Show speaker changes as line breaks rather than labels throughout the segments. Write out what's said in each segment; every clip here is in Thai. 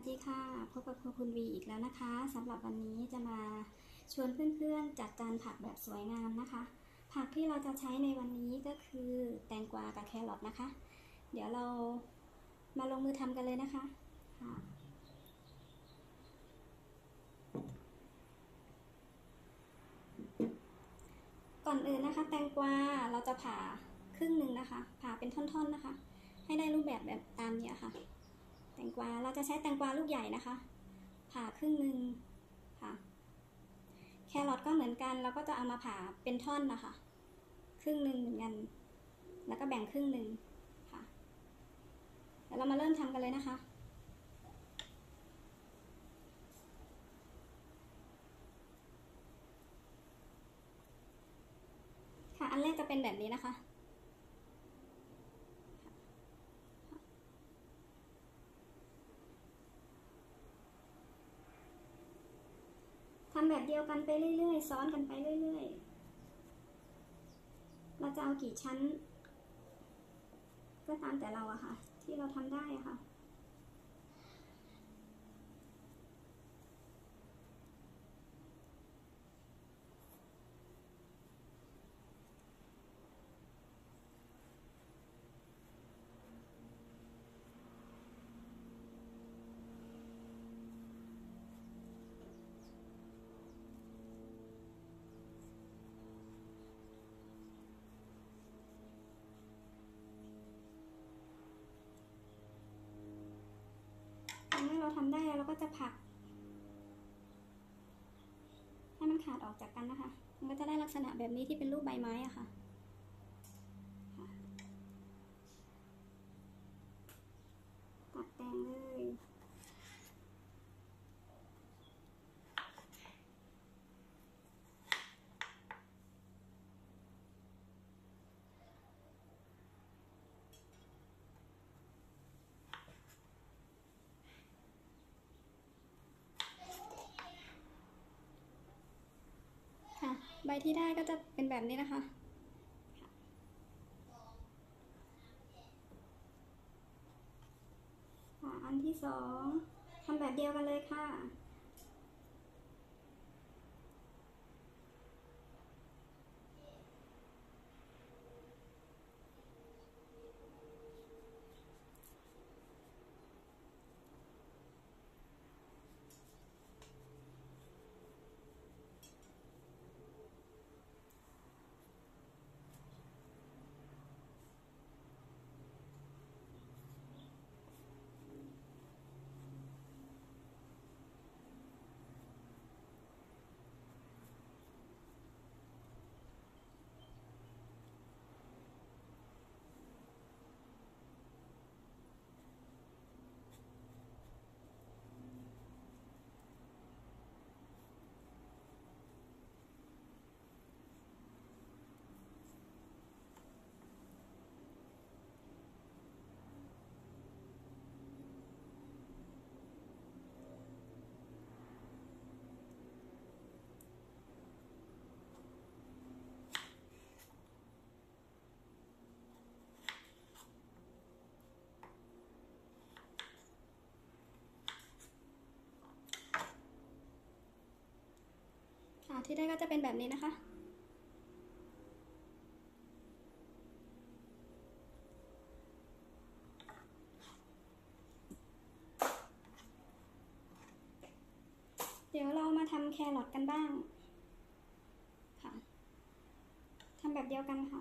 ดีค่ะพบกับคุณวีอีกแล้วนะคะสำหรับวันนี้จะมาชวนเพื่อนๆจัดจานผักแบบสวยงามนะคะผักที่เราจะใช้ในวันนี้ก็คือแตงกวากับแครอทนะคะเดี๋ยวเรามาลงมือทำกันเลยนะคะก่อนอื่นนะคะแตงกวาเราจะผ่าครึ่งหนึ่งนะคะผ่าเป็นท่อนๆนะคะให้ได้รูปแบบตามนี้ค่ะแตงกวาเราจะใช้แตงกวาลูกใหญ่นะคะผ่าครึ่งหนึ่งค่ะแครอทก็เหมือนกันเราก็จะเอามาผ่าเป็นท่อนนะคะครึ่งหนึ่งเหมือนกันแล้วก็แบ่งครึ่งหนึ่งค่ะเดี๋ยวเรามาเริ่มทำกันเลยนะคะค่ะอันแรกจะเป็นแบบนี้นะคะทำแบบเดียวกันไปเรื่อยๆซ้อนกันไปเรื่อยๆเราจะเอากี่ชั้นก็ตามแต่เราอะค่ะที่เราทำได้อะค่ะเมื่อเราทำได้แล้วเราก็จะผักให้มันขาดออกจากกันนะคะมันก็จะได้ลักษณะแบบนี้ที่เป็นรูปใบไม้อะค่ะตัดแตงเลยค่ะใบที่ได้ก็จะเป็นแบบนี้นะคะอันที่สองทำแบบเดียวกันเลยค่ะที่ได้ก็จะเป็นแบบนี้นะคะเดี๋ยวเรามาทำแครอทกันบ้างค่ะทำแบบเดียวกันค่ะ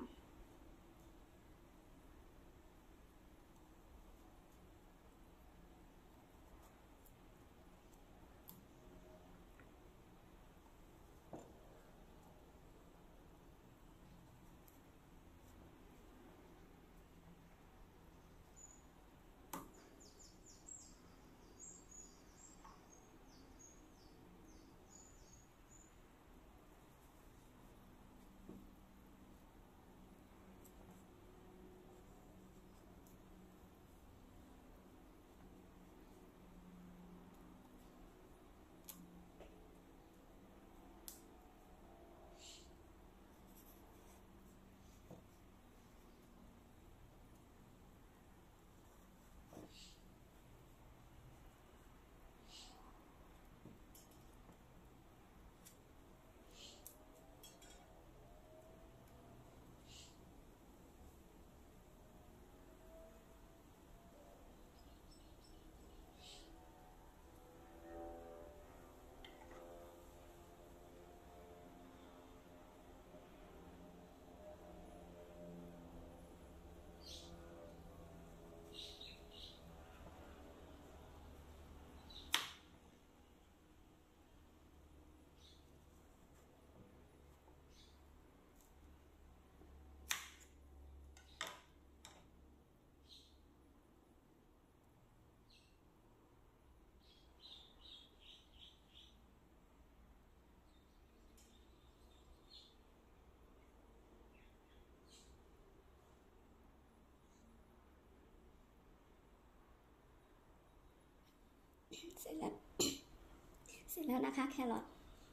เสร็จแล้ว เสร็จแล้วนะคะแครอท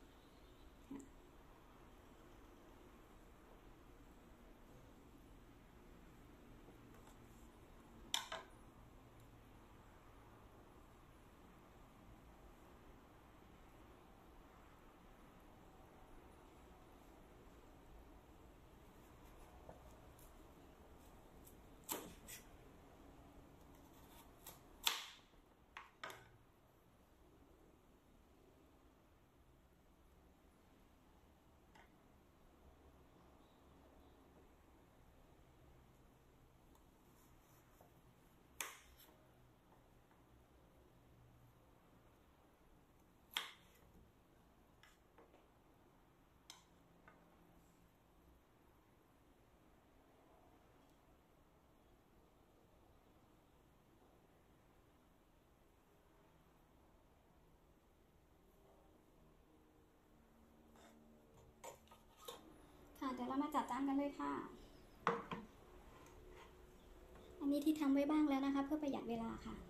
ค่ะเดี๋ยวเรามาจัดจานกันเลยค่ะอันนี้ที่ทำไว้บ้างแล้วนะคะเพื่อประหยัดเวลาค่ะ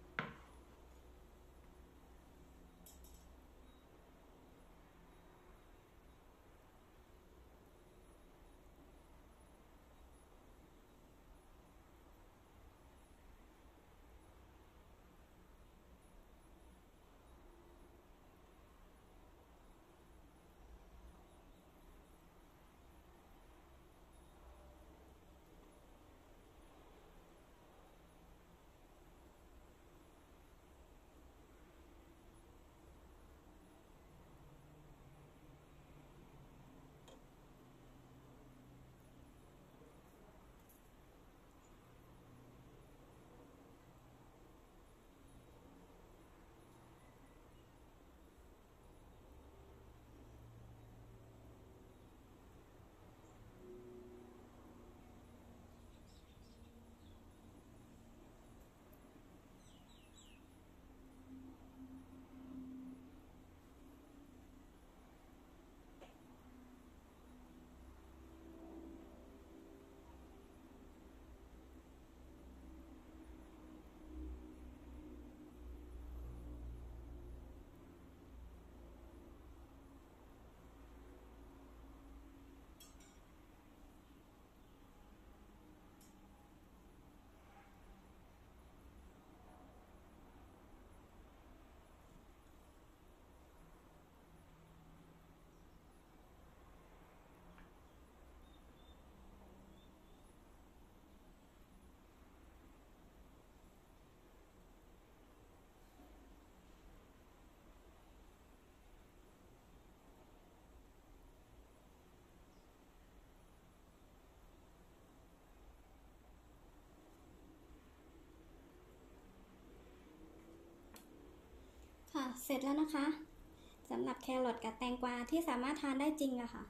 ค่ะเสร็จแล้วนะคะสำหรับแครอทกับแตงกวาที่สามารถทานได้จริงอะค่ะ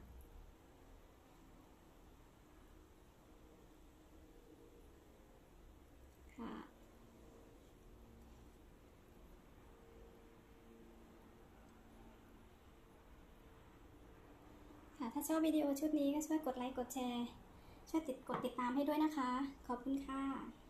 ค่ะถ้าชอบวิดีโอชุดนี้ก็ช่วยกดไลค์กดแชร์ช่วยกดติดตามให้ด้วยนะคะขอบคุณค่ะ